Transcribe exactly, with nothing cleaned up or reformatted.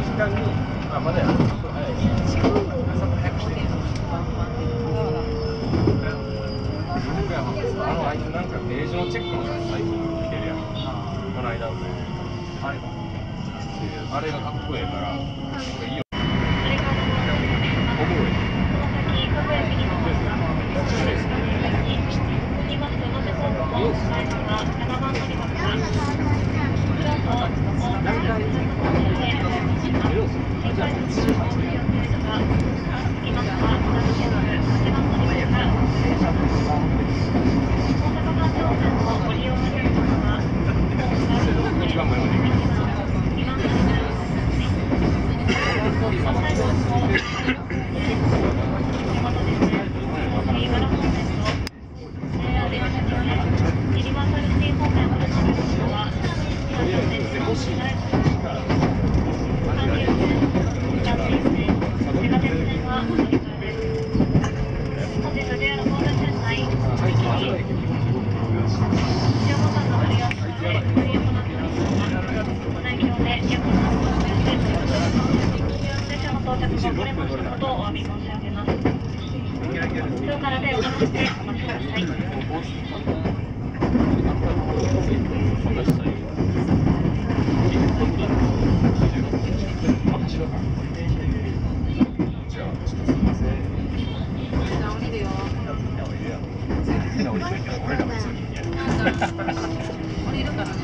時間に、あ、まだやる。ちょっと早い。ちょっと早くして。あの、あいつなんかページのチェックの最近見てるやん。この間のね。あれか。あれがかっこええから、俺いいよ。 降りるからね。